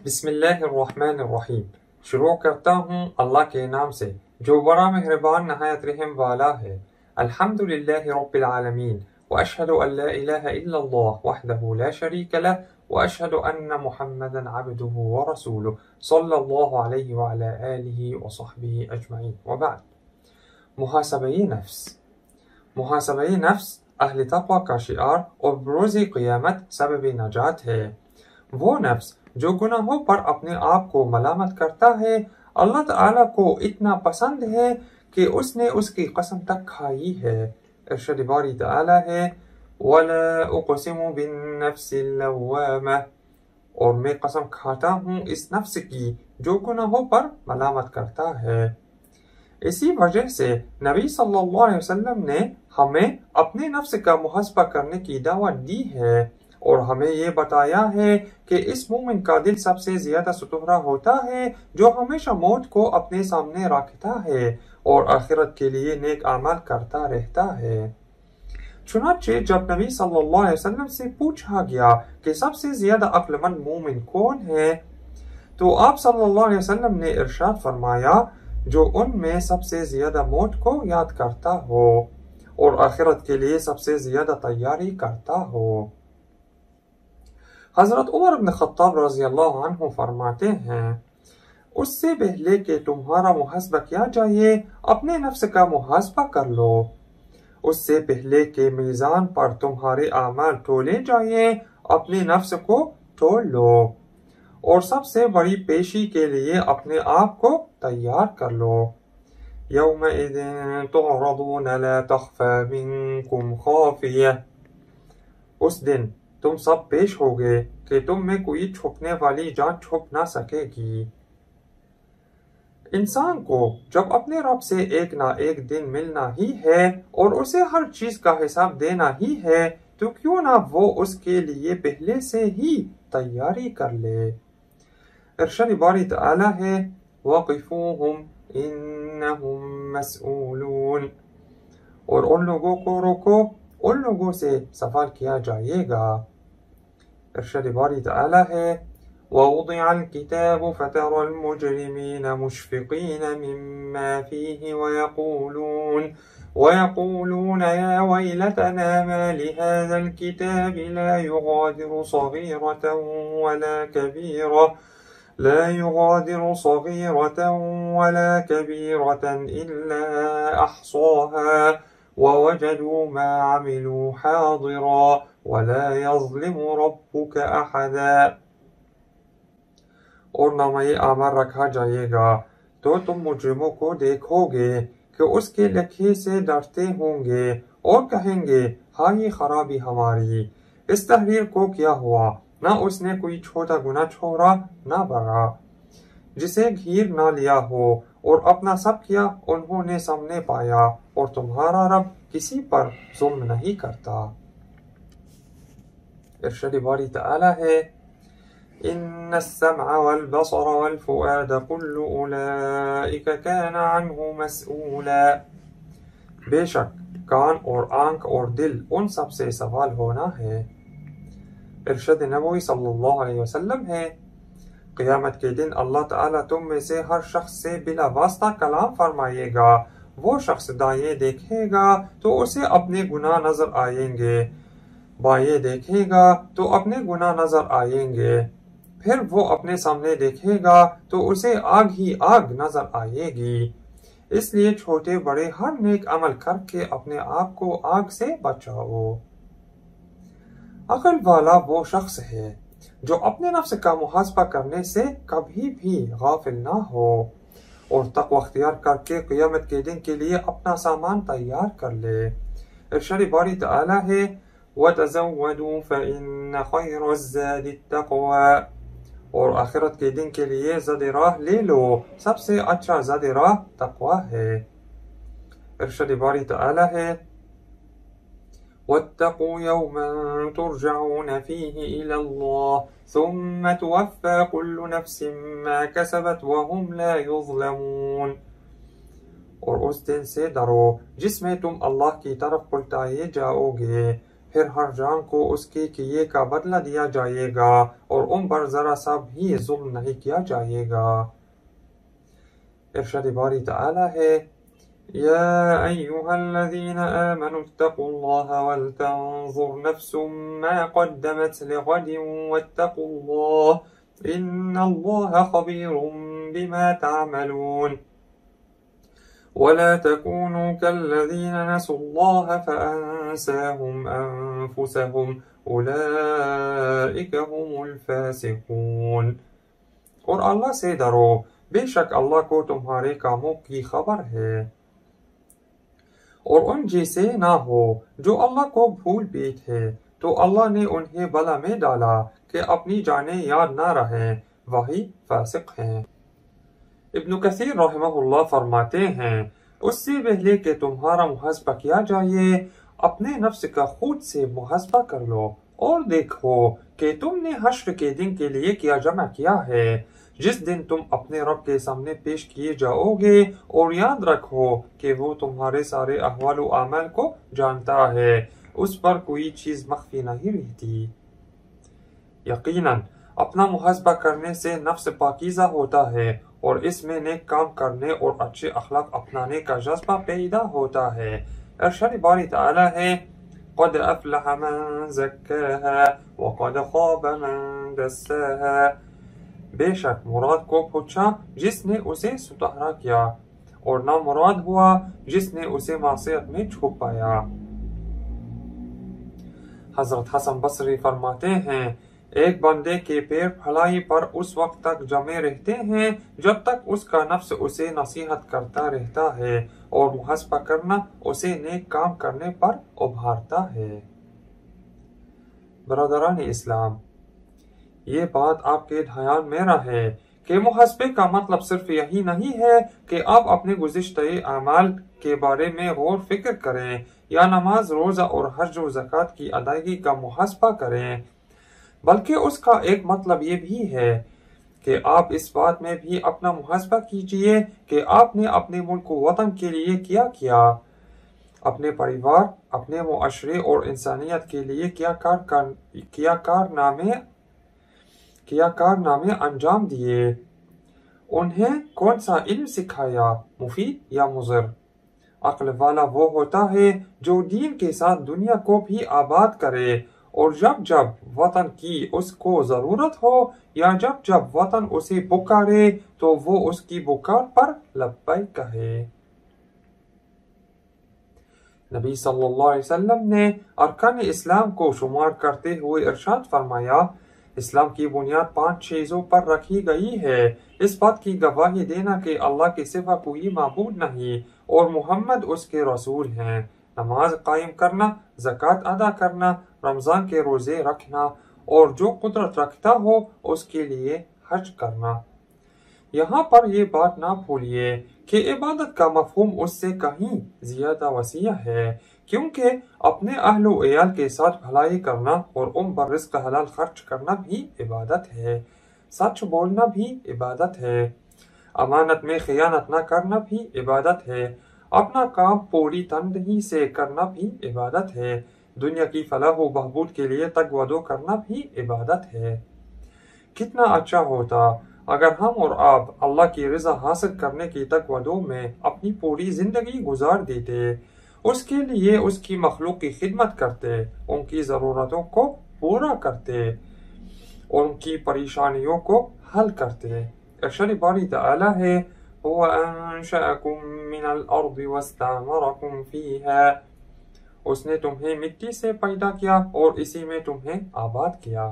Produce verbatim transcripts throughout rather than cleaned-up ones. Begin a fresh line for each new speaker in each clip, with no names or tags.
بسم اللہ الرحمن الرحیم۔ شروع کرتا ہوں اللہ کے نام سے جو بڑا مہربان نہایت رحم والا ہے۔ الحمد للہ رب العالمین، واشہد ان لا الہ الا اللہ وحدہ لا شریک لہ، واشہد ان محمدا عبدہ ورسولہ صلی اللہ علیہ وعلی آلہ وصحبہ اجمعین، وبعد۔ محاسبہ نفس۔ محاسبہ نفس اہل تقوی کا شعار اور بروز قیامت سبب نجات ہے۔ وہ نفس جو گناہوں پر اپنے آپ کو ملامت کرتا ہے، اللہ تعالیٰ کو اتنا پسند ہے کہ اس نے اس کی قسم تک کھائی ہے۔ ارشاد باری تعالیٰ ہے وَلَا أُقْسِمُ بِالنَّفْسِ اللَّوَّامَةِ، اور میں قسم کھاتا ہوں اس نفس کی جو گناہوں پر ملامت کرتا ہے۔ اسی وجہ سے نبی صلی اللہ علیہ وسلم نے ہمیں اپنے نفس کا محاسبہ کرنے کی دعوت دی ہے، اور ہمیں یہ بتایا ہے کہ اس مومن کا دل سب سے زیادہ ستھرا ہوتا ہے جو ہمیشہ موت کو اپنے سامنے رکھتا ہے اور آخرت کے لیے نیک اعمال کرتا رہتا ہے۔ چنانچہ جب نبی صلی اللہ علیہ وسلم سے پوچھا گیا کہ سب سے زیادہ عقل مند مومن کون ہے، تو آپ صلی اللہ علیہ وسلم نے ارشاد فرمایا جو ان میں سب سے زیادہ موت کو یاد کرتا ہو اور آخرت کے لیے سب سے زیادہ تیاری کرتا ہو۔ حضرت عمر بن خطاب رضی اللہ عنہ فرماتے ہیں اس سے پہلے کہ تمہارا محاسبہ کیا جائے اپنے نفس کا محاسبہ کر لو، اس سے پہلے کہ میزان پر تمہارے اعمال تولے جائیں اپنے نفس کو تول لو، اور سب سے بڑی پیشی کے لیے اپنے آپ کو تیار کر لو۔ یومئذ تعرضون لا تخفى منکم خافیہ، اس دن تم سب پیش ہوگے کہ تم میں کوئی چھپنے والی جان چھپ نہ سکے گی۔ انسان کو جب اپنے رب سے ایک نہ ایک دن ملنا ہی ہے اور اسے ہر چیز کا حساب دینا ہی ہے تو کیوں نہ وہ اس کے لیے پہلے سے ہی تیاری کر لے۔ ارشاد باری تعالیٰ ہے وَقِفُوهُمْ إِنَّهُمْ مَسْئُولُونَ، اور ان لوگوں کو روکو، ان لوگوں سے سوال کیا جائے گا۔ ارشاد باری تعالیٰ ہے وَوُضِعَ الْكِتَابُ فَتَرَى الْمُجْرِمِينَ مُشْفِقِينَ مِمَّا فِيهِ وَيَقُولُونَ وَيَقُولُونَ يَا وَيْلَتَنَا مَا لِهَذَا الْكِتَابِ لَا يُغَادِرُ صَغِيرَةً وَلَا كَبِيرَةً لا يغادر صغيرة ولا كبيرة إلا أحصاها ووجدوا ما عملوا حاضرا ولا يظلم ربك أحدا۔ اور نامہ اعمال رکھا جائے گا تو تم مجرموں کو دیکھو گے کہ اس کے لکھے سے ڈرتے ہوں گے اور کہیں گے ہائے خرابی ہماری، اس تحریر کو کیا ہوا، نہ اس نے کوئی چھوٹا گناہ چھوڑا نہ بڑا، جسے گھیر نہ لیا ہو، اور اپنا سب کیا انہوں نے سامنے پایا، اور تمہارا رب کسی پر ظلم نہیں کرتا۔ ارشاد باری تعالیٰ ہے ان السمع والبصر والفؤاد كل اولئک كان عنہ مسئولا، بے شک کان اور آنکھ اور دل ان سب سے سوال ہونا ہے۔ ارشاد نبوی صلی اللہ علیہ وسلم ہے قیامت کے دن اللہ تعالیٰ تم میں سے ہر شخص سے بلا واسطہ کلام فرمائے گا۔ وہ شخص دائیں دیکھے گا تو اسے اپنے گناہ نظر آئیں گے، بائیں دیکھے گا تو اپنے گناہ نظر آئیں گے، پھر وہ اپنے سامنے دیکھے گا تو اسے آگ ہی آگ نظر آئے گی۔ اس لیے چھوٹے بڑے ہر نیک عمل کر کے اپنے آپ کو آگ سے بچاؤ۔ عقل والا وہ شخص ہے جو اپنے نفس کا محاسبہ کرنے سے کبھی بھی غافل نہ ہو اور تقوی اختیار کر کے قیامت کے دن کے لیے اپنا سامان تیار کر لے۔ ارشاد باری تعالیٰ ہے وَتَزَوَّدُوا فَإِنَّ خَيْرَ الزَّادِ التَّقْوَىٰ، اور آخرت کے دن کے لیے زاد راہ لے لو، سب سے اچھا زاد راہ تقوی ہے۔ ارشاد باری تعالیٰ ہے وَاتَّقُوا يَوْمًا تُرْجَعُونَ فِيهِ إِلَى اللَّهِ ثُمَّ تُوَفَّى كُلُّ نَفْسٍ مَا كَسَبَتْ وَهُمْ لَا يُظْلَمُونَ، اور اس دن سے ڈرو جس میں تم اللہ کی طرف پلٹائے جاؤ گے، پھر ہر جان کو اس کے کیے کا بدلہ دیا جائے گا اور ان پر ذرا سا بھی ظلم نہیں کیا جائے گا۔ ارشاد باری تعالی ہے، يا أيها الذين آمنوا اتقوا الله ولتنظر نفس ما قدمت لغد واتقوا الله إن الله خبير بما تعملون ولا تكونوا كالذين نسوا الله فأنساهم أنفسهم أولئك هم الفاسقون۔ اور اللہ سے ڈرو، بے شک اللہ کو تمہارے کاموں کی خبر ہے، اور ان جیسے نہ ہو جو اللہ کو بھول بیٹھے، تو اللہ نے انہیں بلا میں ڈالا کہ اپنی جانیں یاد نہ رہیں، وہی فاسق ہیں۔ ابن کثیر رحمہ اللہ فرماتے ہیں، اس سے پہلے کہ تمہارا محاسبہ کیا جائے، اپنے نفس کا خود سے محاسبہ کر لو اور دیکھو کہ تم نے حشر کے دن کے لیے کیا جمع کیا ہے، جس دن تم اپنے رب کے سامنے پیش کیے جاؤ گے، اور یاد رکھو کہ وہ تمہارے سارے احوال و اعمال کو جانتا ہے، اس پر کوئی چیز مخفی نہیں رہتی۔ یقیناً اپنا محاسبہ کرنے سے نفس پاکیزہ ہوتا ہے، اور اس میں نیک کام کرنے اور اچھے اخلاق اپنانے کا جذبہ پیدا ہوتا ہے۔ ارشاد باری تعالی ہے، قد افلح من زکاها وقد خاب من دساها۔ بے شک مراد کو پوچھا جس نے اسے ستھرا کیا، اور نہ مراد ہوا جس نے اسے معصیت میں چھپایا۔ حضرت حسن بصری فرماتے ہیں، ایک بندے کے پیر پھلائی پر اس وقت تک جمے رہتے ہیں جب تک اس کا نفس اسے نصیحت کرتا رہتا ہے، اور محاسبہ کرنا اسے نیک کام کرنے پر ابھارتا ہے۔ برادران اسلام، یہ بات آپ کے دھیان میں رہے کہ محاسبے کا مطلب صرف یہی نہیں ہے کہ آپ اپنے گزشتہ اعمال کے بارے میں غور فکر کریں یا نماز، روزہ اور حج و زکوٰۃ کی ادائیگی کا محاسبہ کریں، بلکہ اس کا ایک مطلب یہ بھی ہے کہ آپ اس بات میں بھی اپنا محاسبہ کیجئے کہ آپ نے اپنے ملک و وطن کے لیے کیا کیا، اپنے پریوار، اپنے معاشرے اور انسانیت کے لیے کیا کار کار کیا کارنامے کیا کارنامے انجام دیے، انہیں کون سا علم سکھایا، مفید یا مضر۔ عقل والا وہ ہوتا ہے جو دین کے ساتھ دنیا کو بھی آباد کرے، اور جب جب وطن کی اس کو ضرورت ہو یا جب جب وطن اسے پکارے تو وہ اس کی پکار پر لبیک کہے۔ نبی صلی اللہ علیہ وسلم نے ارکان اسلام کو شمار کرتے ہوئے ارشاد فرمایا، اسلام کی بنیاد پانچ چیزوں پر رکھی گئی ہے، اس بات کی گواہی دینا کہ اللہ کے سوا کوئی معبود نہیں اور محمد اس کے رسول ہیں، نماز قائم کرنا، زکوٰۃ ادا کرنا، رمضان کے روزے رکھنا، اور جو قدرت رکھتا ہو اس کے لیے حج کرنا۔ یہاں پر یہ بات نہ بھولیے کہ عبادت کا مفہوم اس سے کہیں زیادہ وسیع ہے، کیونکہ اپنے اہل و عیال کے ساتھ بھلائی کرنا اور ان پر رزق حلال خرچ کرنا بھی عبادت ہے، سچ بولنا بھی عبادت ہے، امانت میں خیانت نہ کرنا بھی عبادت ہے، اپنا کام پوری تنہی سے کرنا بھی عبادت ہے، دنیا کی فلاح و بہبود کے لیے تگ و دو کرنا بھی عبادت ہے۔ کتنا اچھا ہوتا اگر ہم اور آپ اللہ کی رضا حاصل کرنے کی تگ و دو میں اپنی پوری زندگی گزار دیتے، اس کے لیے اس کی مخلوق کی خدمت کرتے، ان کی ضرورتوں کو پورا کرتے اور ان کی پریشانیوں کو حل کرتے۔ ارشاد باری تعالی ہے، هو انشأکم من الارض واستعمرکم فیہا، اس نے تمہیں مٹی سے پیدا کیا اور اسی میں تمہیں آباد کیا۔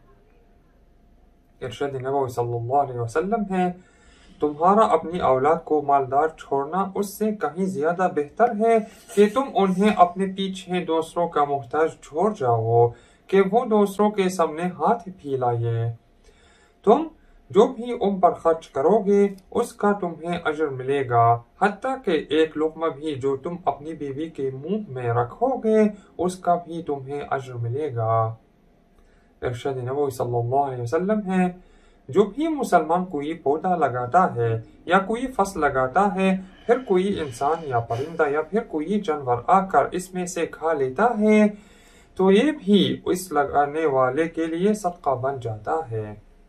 ارشاد نبوی صلی اللہ علیہ وسلم ہے، تمہارا اپنی اولاد کو مالدار چھوڑنا اس سے کہیں زیادہ بہتر ہے کہ تم انہیں اپنے پیچھے دوسروں کا محتاج چھوڑ جاؤ کہ وہ دوسروں کے سامنے ہاتھ پھیلائے۔ تم جو بھی ان پر خرچ کرو گے اس کا تمہیں اجر ملے گا، حتیٰ کہ ایک لقمہ بھی جو تم اپنی بیوی کے منہ میں رکھو گے اس کا بھی تمہیں اجر ملے گا۔ ارشاد نبوی صلی اللہ علیہ وسلم ہے، جو بھی مسلمان کوئی پودا لگاتا ہے یا کوئی فصل لگاتا ہے، پھر کوئی انسان یا پرندہ یا پھر کوئی جانور آ کر اس میں سے کھا لیتا ہے، تو یہ بھی اس لگانے والے کے لیے صدقہ بن جاتا ہے۔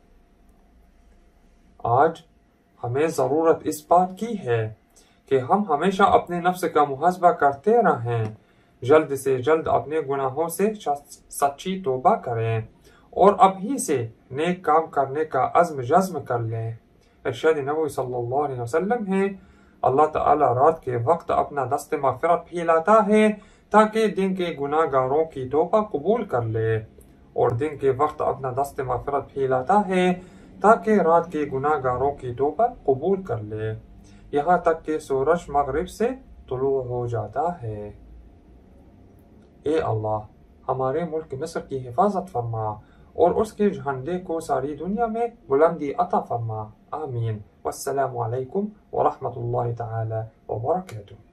آج ہمیں ضرورت اس بات کی ہے کہ ہم ہمیشہ اپنے نفس کا محاسبہ کرتے رہیں، جلد سے جلد اپنے گناہوں سے سچی توبہ کریں اور ابھی سے نیک کام کرنے کا عزم جزم کر لیں۔ ارشاد نبوی صلی اللہ علیہ وسلم ہے، اللہ تعالی رات کے وقت اپنا دست مغفرت پھیلاتا ہے تاکہ دن کے گناہ گاروں کی توبہ قبول کر لے، اور دن کے وقت اپنا دست مغفرت پھیلاتا ہے تاکہ رات کے گناہ گاروں کی توبہ قبول کر لے، یہاں تک کہ سورج مغرب سے طلوع ہو جاتا ہے۔ اے اللہ، ہمارے ملک مصر کی حفاظت فرما اور اس کے جھنڈے کو ساری دنیا میں بلندی عطا فرما، آمین۔ والسلام علیکم ورحمۃ اللہ تعالی وبرکاتہ۔